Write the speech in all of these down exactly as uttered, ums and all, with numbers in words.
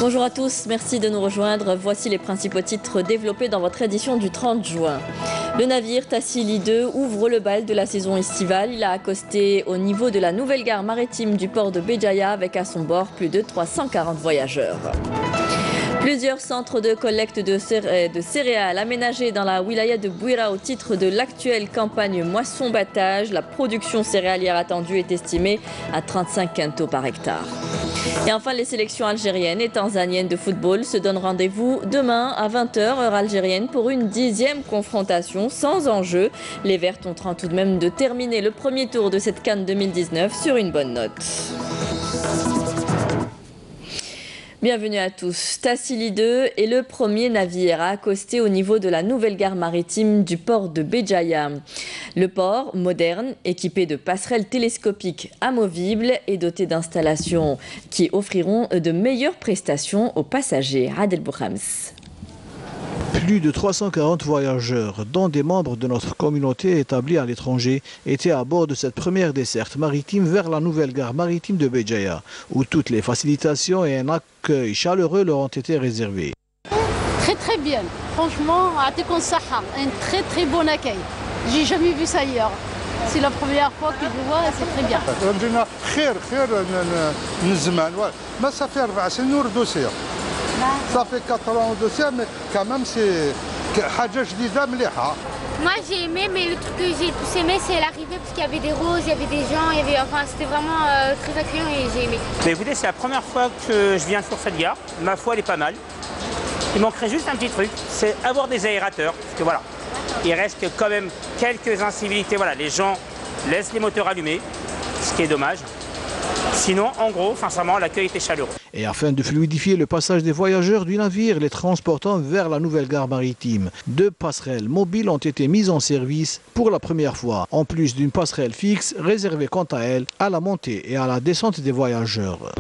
Bonjour à tous, merci de nous rejoindre. Voici les principaux titres développés dans votre édition du trente juin. Le navire Tassili deux ouvre le bal de la saison estivale. Il a accosté au niveau de la nouvelle gare maritime du port de Béjaïa avec à son bord plus de trois cent quarante voyageurs. Plusieurs centres de collecte de, céré de céréales aménagés dans la wilaya de Bouira au titre de l'actuelle campagne moisson-battage. La production céréalière attendue est estimée à trente-cinq quintaux par hectare. Et enfin, les sélections algériennes et tanzaniennes de football se donnent rendez-vous demain à vingt heures, heure algérienne, pour une dixième confrontation sans enjeu. Les Verts tenteront tout de même de terminer le premier tour de cette CAN deux mille dix-neuf sur une bonne note. Bienvenue à tous. Tassili deux est le premier navire à accoster au niveau de la nouvelle gare maritime du port de Béjaïa. Le port, moderne, équipé de passerelles télescopiques amovibles et doté d'installations qui offriront de meilleures prestations aux passagers. Adel Boukhams. Plus de trois cent quarante voyageurs, dont des membres de notre communauté établis à l'étranger, étaient à bord de cette première desserte maritime vers la nouvelle gare maritime de Béjaïa, où toutes les facilitations et un accueil chaleureux leur ont été réservés. Très très bien, franchement, un très très bon accueil. J'ai jamais vu ça ailleurs. C'est la première fois que je le vois, c'est très bien. Ça fait quatre ans au dossier, mais quand même c'est Moi j'ai aimé, mais le truc que j'ai le plus aimé c'est l'arrivée parce qu'il y avait des roses, il y avait des gens, il y avait, enfin c'était vraiment euh, très accueillant et j'ai aimé. Mais écoutez, c'est la première fois que je viens sur cette gare. Ma foi elle est pas mal. Il manquerait juste un petit truc, c'est avoir des aérateurs. Parce que voilà, il reste quand même quelques incivilités. Voilà, les gens laissent les moteurs allumés, ce qui est dommage. Sinon, en gros, sincèrement, l'accueil était chaleureux. Et afin de fluidifier le passage des voyageurs du navire, les transportant vers la nouvelle gare maritime, deux passerelles mobiles ont été mises en service pour la première fois, en plus d'une passerelle fixe réservée quant à elle à la montée et à la descente des voyageurs.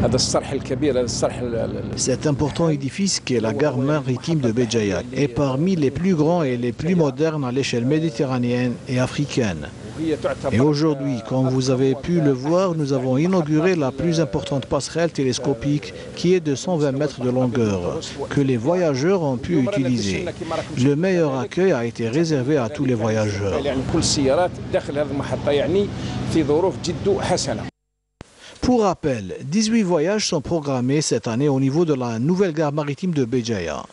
Cet important édifice qu'est la gare maritime de Béjaïa est parmi les plus grands et les plus modernes à l'échelle méditerranéenne et africaine. Et aujourd'hui, comme vous avez pu le voir, nous avons inauguré la plus importante passerelle télescopique qui est de cent vingt mètres de longueur, que les voyageurs ont pu utiliser. Le meilleur accueil a été réservé à tous les voyageurs. Pour rappel, dix-huit voyages sont programmés cette année au niveau de la nouvelle gare maritime de Béjaïa.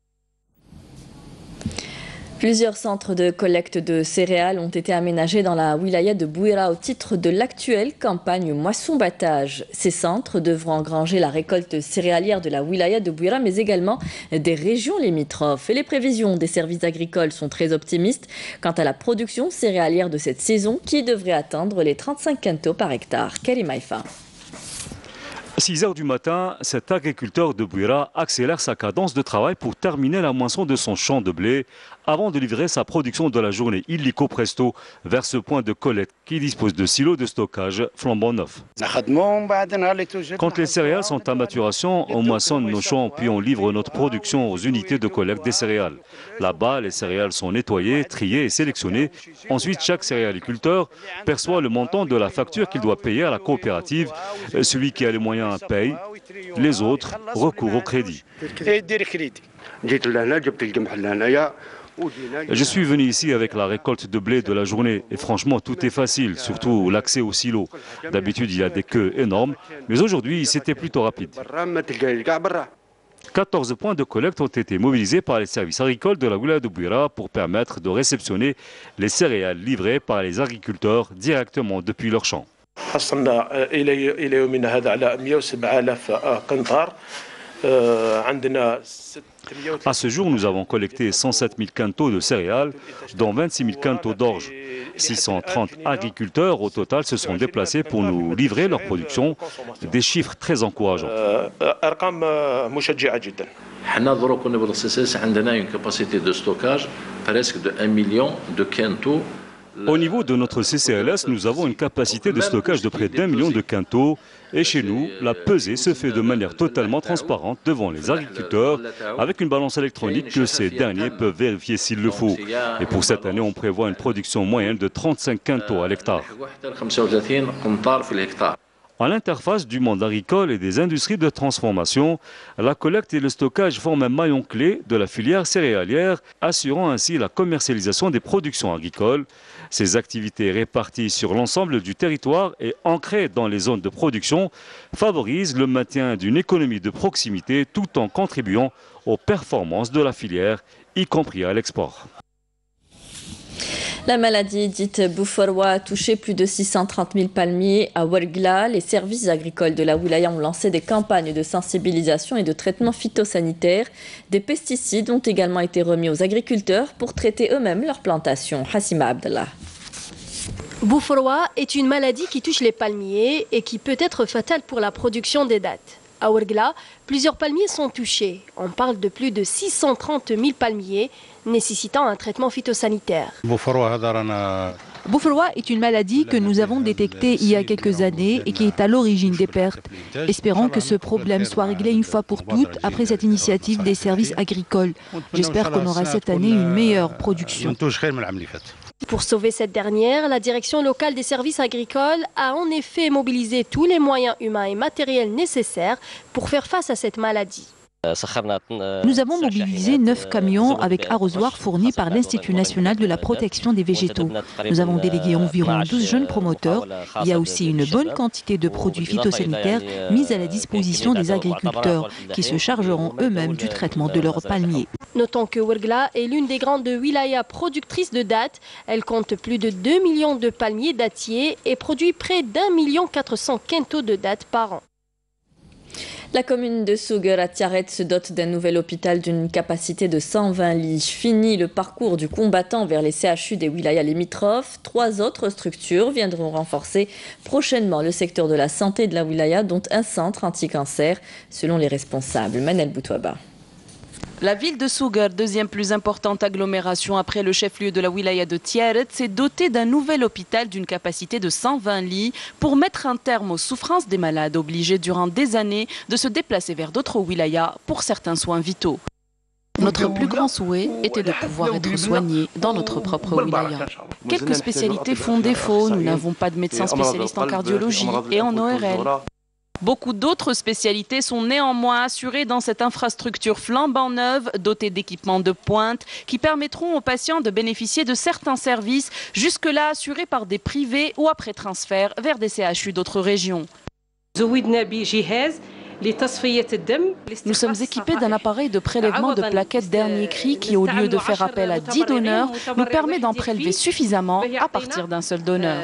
Plusieurs centres de collecte de céréales ont été aménagés dans la wilaya de Bouira au titre de l'actuelle campagne moisson-battage. Ces centres devront engranger la récolte céréalière de la wilaya de Bouira, mais également des régions limitrophes. Et les prévisions des services agricoles sont très optimistes quant à la production céréalière de cette saison qui devrait atteindre les trente-cinq quintaux par hectare. Karim Haïfa. six heures du matin, cet agriculteur de Bouira accélère sa cadence de travail pour terminer la moisson de son champ de blé avant de livrer sa production de la journée illico presto vers ce point de collecte qui dispose de silos de stockage flambant neufs. Quand les céréales sont à maturation, on moissonne nos champs puis on livre notre production aux unités de collecte des céréales. Là-bas, les céréales sont nettoyées, triées et sélectionnées. Ensuite, chaque céréaliculteur perçoit le montant de la facture qu'il doit payer à la coopérative. Celui qui a les moyens paye, les autres recourent au crédit. Je suis venu ici avec la récolte de blé de la journée et franchement tout est facile, surtout l'accès au silo. D'habitude il y a des queues énormes, mais aujourd'hui c'était plutôt rapide. quatorze points de collecte ont été mobilisés par les services agricoles de la wilaya de Bouira pour permettre de réceptionner les céréales livrées par les agriculteurs directement depuis leur champ. حصلنا الى الى يومنا هذا على مئة وسبعة آلاف قنطار عندنا. À ce jour, nous avons collecté cent sept mille quintaux de céréales, dont vingt-six mille quintaux d'orge. six cent trente agriculteurs au total se sont déplacés pour nous livrer leur production, des chiffres très encourageants. أرقام مشجعة جدا. حنا دروك كنا بالخصيص عندنا une capacité de stockage presque de un million de quintaux. Au niveau de notre C C L S, nous avons une capacité de stockage de près d'un million de quintaux. Et chez nous, la pesée se fait de manière totalement transparente devant les agriculteurs avec une balance électronique que ces derniers peuvent vérifier s'il le faut. Et pour cette année, on prévoit une production moyenne de trente-cinq quintaux à l'hectare. À l'interface du monde agricole et des industries de transformation, la collecte et le stockage forment un maillon clé de la filière céréalière, assurant ainsi la commercialisation des productions agricoles. Ces activités réparties sur l'ensemble du territoire et ancrées dans les zones de production favorisent le maintien d'une économie de proximité tout en contribuant aux performances de la filière, y compris à l'export. La maladie dite Bouforwa a touché plus de six cent trente mille palmiers à Ouargla. Les services agricoles de la wilaya ont lancé des campagnes de sensibilisation et de traitement phytosanitaire. Des pesticides ont également été remis aux agriculteurs pour traiter eux-mêmes leurs plantations. Hassima Abdallah. Bouforwa est une maladie qui touche les palmiers et qui peut être fatale pour la production des dattes. À Ouargla, plusieurs palmiers sont touchés. On parle de plus de six cent trente mille palmiers nécessitant un traitement phytosanitaire. Bouforwa est une maladie que nous avons détectée il y a quelques années et qui est à l'origine des pertes. Espérons que ce problème soit réglé une fois pour toutes après cette initiative des services agricoles. J'espère qu'on aura cette année une meilleure production. Pour sauver cette dernière, la direction locale des services agricoles a en effet mobilisé tous les moyens humains et matériels nécessaires pour faire face à cette maladie. Nous avons mobilisé neuf camions avec arrosoirs fournis par l'Institut national de la protection des végétaux. Nous avons délégué environ douze jeunes promoteurs. Il y a aussi une bonne quantité de produits phytosanitaires mis à la disposition des agriculteurs qui se chargeront eux-mêmes du traitement de leurs palmiers. Notons que Ouargla est l'une des grandes wilayas productrices de dattes. Elle compte plus de deux millions de palmiers dattiers et produit près d'un million quatre cents quintaux de dattes par an. La commune de Souguer à Tiaret se dote d'un nouvel hôpital d'une capacité de cent vingt lits. Fini le parcours du combattant vers les C H U des wilayas limitrophes. Trois autres structures viendront renforcer prochainement le secteur de la santé de la wilaya, dont un centre anti-cancer, selon les responsables. Manel Boutouaba. La ville de Souguer, deuxième plus importante agglomération après le chef-lieu de la wilaya de Tiaret, s'est dotée d'un nouvel hôpital d'une capacité de cent vingt lits pour mettre un terme aux souffrances des malades obligés durant des années de se déplacer vers d'autres wilayas pour certains soins vitaux. Notre plus grand souhait était de pouvoir être soignés dans notre propre wilaya. Quelques spécialités font défaut, nous n'avons pas de médecins spécialistes en cardiologie et en O R L. Beaucoup d'autres spécialités sont néanmoins assurées dans cette infrastructure flambant neuve, dotée d'équipements de pointe, qui permettront aux patients de bénéficier de certains services jusque-là assurés par des privés ou après transfert vers des C H U d'autres régions. Nous sommes équipés d'un appareil de prélèvement de plaquettes dernier cri qui, au lieu de faire appel à dix donneurs, nous permet d'en prélever suffisamment à partir d'un seul donneur.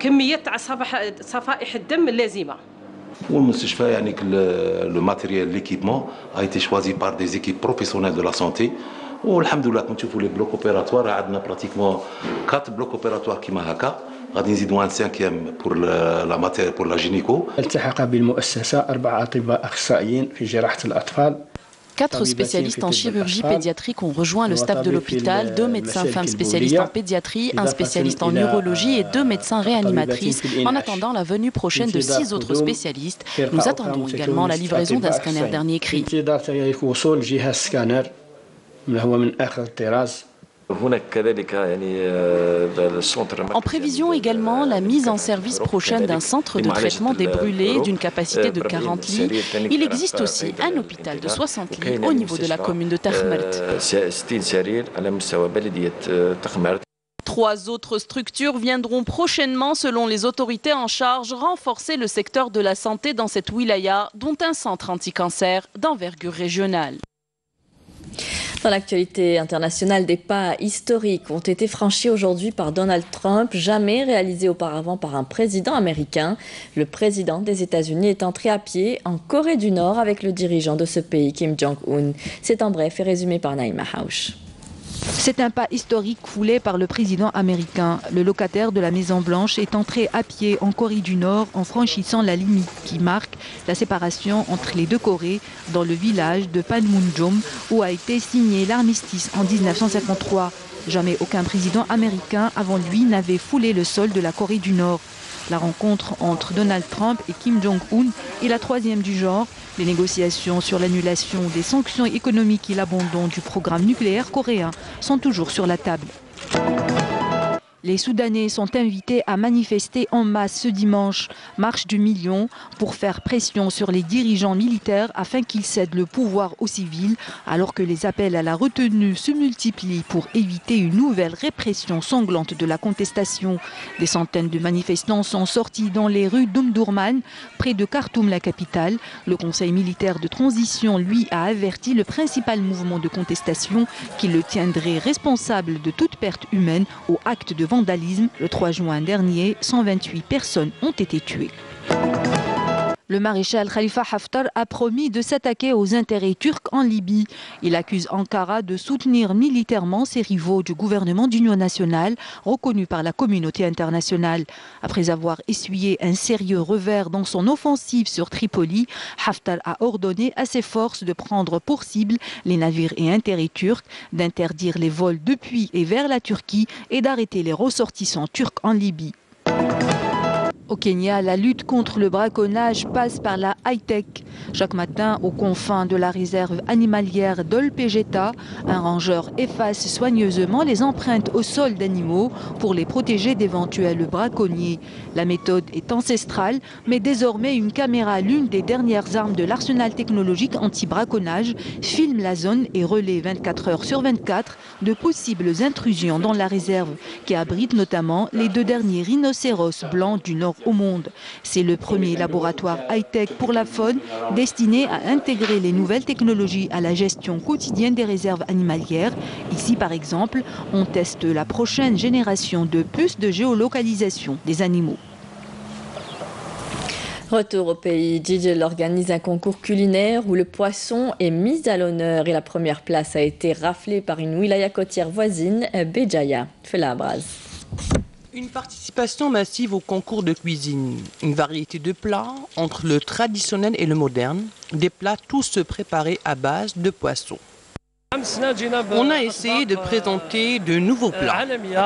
Le matériel, l'équipement a été choisi par des équipes professionnelles de la santé. Alhamdoulilah, quand tu vois les blocs opératoires, on a pratiquement quatre blocs opératoires qui m'ont غادي نزيدوا un cinquième pour la matière pour la gynéco. Quatre spécialistes en chirurgie pédiatrique ont rejoint le staff de l'hôpital, deux médecins femmes spécialistes en pédiatrie, un spécialiste en neurologie et deux médecins réanimatrices, en attendant la venue prochaine de six autres spécialistes. Nous attendons également la livraison d'un scanner dernier cri. En prévision également la mise en service prochaine d'un centre de traitement des brûlés d'une capacité de quarante lits. Il existe aussi un hôpital de soixante lits au niveau de la commune de Takhmert. Trois autres structures viendront prochainement, selon les autorités en charge, renforcer le secteur de la santé dans cette wilaya, dont un centre anti-cancer d'envergure régionale. Dans l'actualité internationale, des pas historiques ont été franchis aujourd'hui par Donald Trump, jamais réalisés auparavant par un président américain. Le président des États-Unis est entré à pied en Corée du Nord avec le dirigeant de ce pays, Kim Jong-un. C'est en bref et résumé par Naïma Hausch. C'est un pas historique foulé par le président américain. Le locataire de la Maison-Blanche est entré à pied en Corée du Nord en franchissant la limite qui marque la séparation entre les deux Corées dans le village de Panmunjom où a été signé l'armistice en mille neuf cent cinquante-trois. Jamais aucun président américain avant lui n'avait foulé le sol de la Corée du Nord. La rencontre entre Donald Trump et Kim Jong-un est la troisième du genre. Les négociations sur l'annulation des sanctions économiques et l'abandon du programme nucléaire coréen sont toujours sur la table. Les Soudanais sont invités à manifester en masse ce dimanche, marche du million, pour faire pression sur les dirigeants militaires afin qu'ils cèdent le pouvoir aux civils, alors que les appels à la retenue se multiplient pour éviter une nouvelle répression sanglante de la contestation. Des centaines de manifestants sont sortis dans les rues d'Omdurman, près de Khartoum, la capitale. Le Conseil militaire de transition, lui, a averti le principal mouvement de contestation qui le tiendrait responsable de toute perte humaine ou acte de vandalisme. Le trois juin dernier, cent vingt-huit personnes ont été tuées. Le maréchal Khalifa Haftar a promis de s'attaquer aux intérêts turcs en Libye. Il accuse Ankara de soutenir militairement ses rivaux du gouvernement d'union nationale, reconnu par la communauté internationale. Après avoir essuyé un sérieux revers dans son offensive sur Tripoli, Haftar a ordonné à ses forces de prendre pour cible les navires et intérêts turcs, d'interdire les vols depuis et vers la Turquie et d'arrêter les ressortissants turcs en Libye. Au Kenya, la lutte contre le braconnage passe par la high-tech. Chaque matin, aux confins de la réserve animalière d'Olpejeta, un rangeur efface soigneusement les empreintes au sol d'animaux pour les protéger d'éventuels braconniers. La méthode est ancestrale, mais désormais une caméra, l'une des dernières armes de l'arsenal technologique anti-braconnage, filme la zone et relaie vingt-quatre heures sur vingt-quatre de possibles intrusions dans la réserve, qui abrite notamment les deux derniers rhinocéros blancs du nord au monde. C'est le premier laboratoire high-tech pour la faune destiné à intégrer les nouvelles technologies à la gestion quotidienne des réserves animalières. Ici, par exemple, on teste la prochaine génération de puces de géolocalisation des animaux. Retour au pays, Jijel organise un concours culinaire où le poisson est mis à l'honneur et la première place a été raflée par une wilaya côtière voisine, Béjaïa. Fela Abraz. Une participation massive au concours de cuisine, une variété de plats entre le traditionnel et le moderne, des plats tous préparés à base de poisson. On a essayé de présenter de nouveaux plats.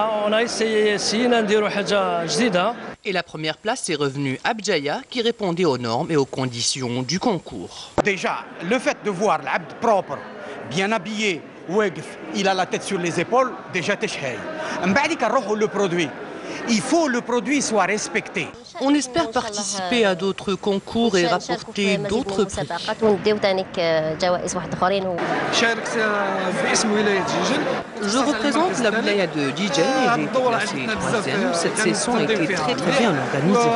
Et la première place est revenue à Béjaïa qui répondait aux normes et aux conditions du concours. Déjà, le fait de voir l'abd propre, bien habillé, il a la tête sur les épaules, déjà t'échèye. Le produit. Il faut que le produit soit respecté. On espère participer à d'autres concours et rapporter d'autres prix. Je représente la wilaya de Jijel et j'ai été classée troisième. Cette session a été très très bien organisée.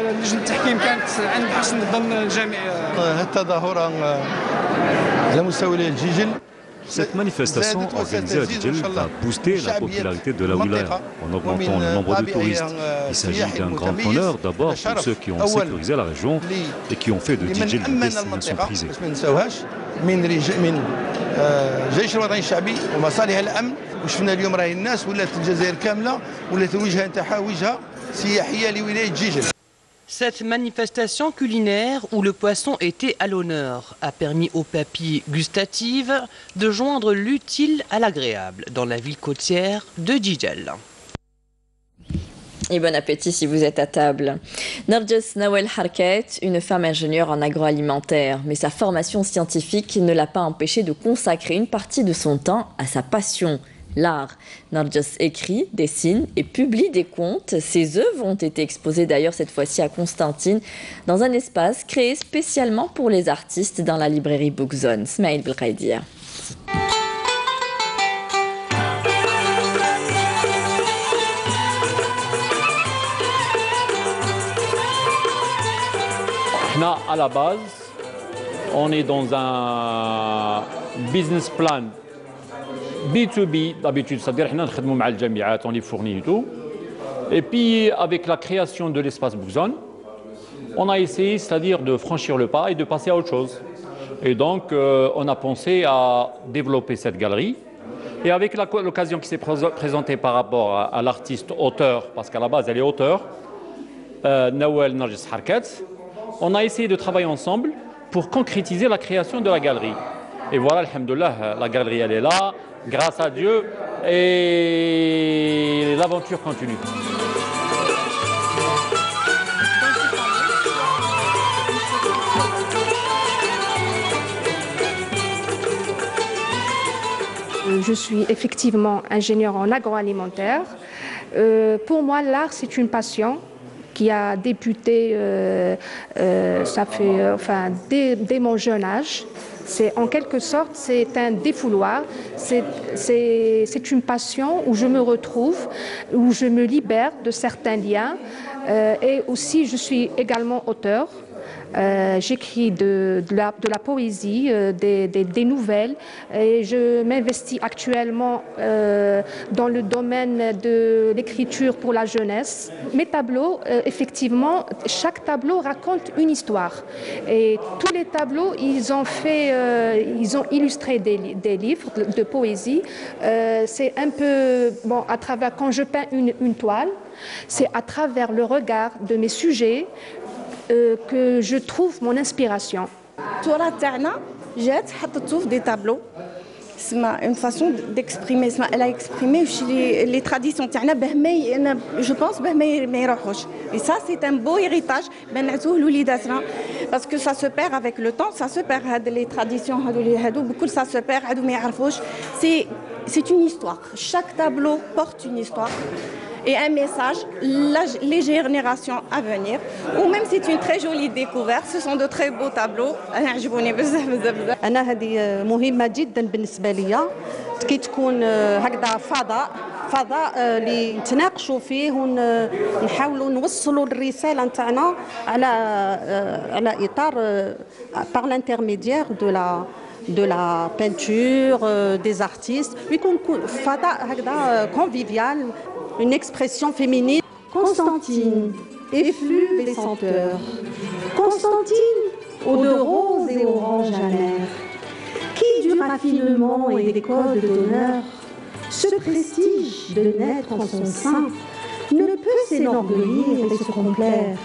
Cette manifestation organisée à Jijel va booster la popularité de la wilaya en augmentant le nombre de touristes. Il s'agit d'un grand honneur d'abord pour ceux qui ont sécurisé la région et qui ont fait de Jijel une destination prisée. Cette manifestation culinaire où le poisson était à l'honneur a permis aux papilles gustatives de joindre l'utile à l'agréable dans la ville côtière de Jijel. Et bon appétit si vous êtes à table. Narges Nawel Harket, une femme ingénieure en agroalimentaire, mais sa formation scientifique ne l'a pas empêchée de consacrer une partie de son temps à sa passion, l'art. Narges écrit, dessine et publie des contes. Ses œuvres ont été exposées d'ailleurs cette fois-ci à Constantine dans un espace créé spécialement pour les artistes dans la librairie Bookzone. Smaïl Belkhaidia. À la base, on est dans un business plan B deux B d'habitude, c'est-à-dire qu'on travaille avec les universités, on les fournit et tout. Et puis avec la création de l'espace Bookzone, on a essayé, c'est-à-dire de franchir le pas et de passer à autre chose. Et donc euh, on a pensé à développer cette galerie. Et avec l'occasion qui s'est présentée par rapport à, à l'artiste auteur, parce qu'à la base elle est auteur, euh, Nawel Narges Harket, on a essayé de travailler ensemble pour concrétiser la création de la galerie. Et voilà, alhamdoulilah, la galerie elle est là, grâce à Dieu, et l'aventure continue. Je suis effectivement ingénieure en agroalimentaire Euh, pour moi, l'art, c'est une passion qui a débuté, euh, euh, ça fait, euh, enfin, dès, dès mon jeune âge. C'est, en quelque sorte, c'est un défouloir, c'est, c'est, c'est une passion où je me retrouve, où je me libère de certains liens. Euh, et aussi, je suis également auteur. Euh, j'écris de, de, la, de la poésie, euh, des, des, des nouvelles, et je m'investis actuellement euh, dans le domaine de l'écriture pour la jeunesse. Mes tableaux, euh, effectivement, chaque tableau raconte une histoire. Et tous les tableaux, ils ont fait, euh, ils ont illustré des, des livres de, de poésie. Euh, c'est un peu, bon, à travers, quand je peins une, une toile, c'est à travers le regard de mes sujets Euh, que je trouve mon inspiration. التراث تاعنا جات حطته في دي تابلو سما une façon d'exprimer سما elle a exprimé les les traditions تاعنا باه ما انا je pense باه ما يروحوش et ça c'est un beau héritage باه نعطوه لوليداتنا parce que ça se perd avec le temps ça se perd هاد les traditions هادو اللي هادو بكل ça se perd هادو ما يعرفوش c'est c'est une histoire chaque tableau porte une histoire et un message, les générations à venir. Ou même c'est une très jolie découverte, ce sont de très beaux tableaux. أنا عجبوني بزاف بزاف بزاف. أنا هذه مهمة جدا بالنسبة لي كي تكون هكذا فضاء فضاء اللي نتناقشوا فيه ونحاولوا نوصلوا الرسالة نتاعنا على على إطار par l'intermédiaire de la de la peinture, euh, des artistes, ويكون فضاء هكذا convivial. Une expression féminine. Constantine, effluve et senteur. Constantine, eau de rose et orange amère. Qui du raffinement et des codes d'honneur, ce prestige de naître en son sein, ne peut s'énorgueillir et se complaire.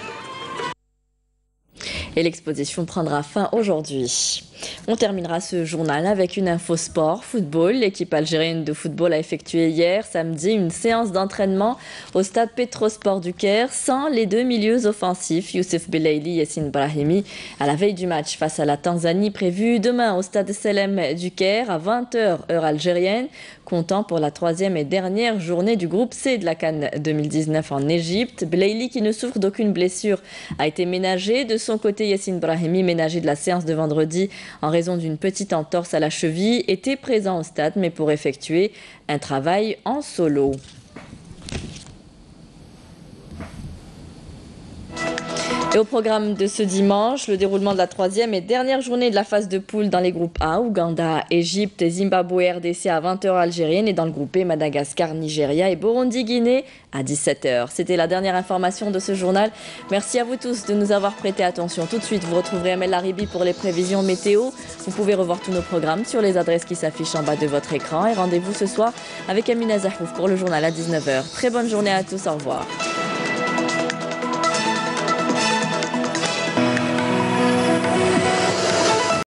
Et l'exposition prendra fin aujourd'hui. On terminera ce journal avec une info sport, football. L'équipe algérienne de football a effectué hier, samedi, une séance d'entraînement au stade Petrosport du Caire sans les deux milieux offensifs, Youssef Belaïli et Yassine Brahimi, à la veille du match face à la Tanzanie prévu demain au stade Selem du Caire à vingt heures heure algérienne, comptant pour la troisième et dernière journée du groupe C de la CAN deux mille dix-neuf en Égypte. Belaïli, qui ne souffre d'aucune blessure, a été ménagé. De son côté, Yassine Brahimi, ménagé de la séance de vendredi en raison d'une petite entorse à la cheville, était présent au stade, mais pour effectuer un travail en solo. Et au programme de ce dimanche, le déroulement de la troisième et dernière journée de la phase de poule dans les groupes A, Ouganda, Égypte, Zimbabwe, R D C à vingt heures algérienne, et dans le groupe B, Madagascar, Nigeria et Burundi, Guinée à dix-sept heures. C'était la dernière information de ce journal. Merci à vous tous de nous avoir prêté attention. Tout de suite, vous retrouverez Amel Laribi pour les prévisions météo. Vous pouvez revoir tous nos programmes sur les adresses qui s'affichent en bas de votre écran. Et rendez-vous ce soir avec Amina Zahfouf pour le journal à dix-neuf heures. Très bonne journée à tous, au revoir.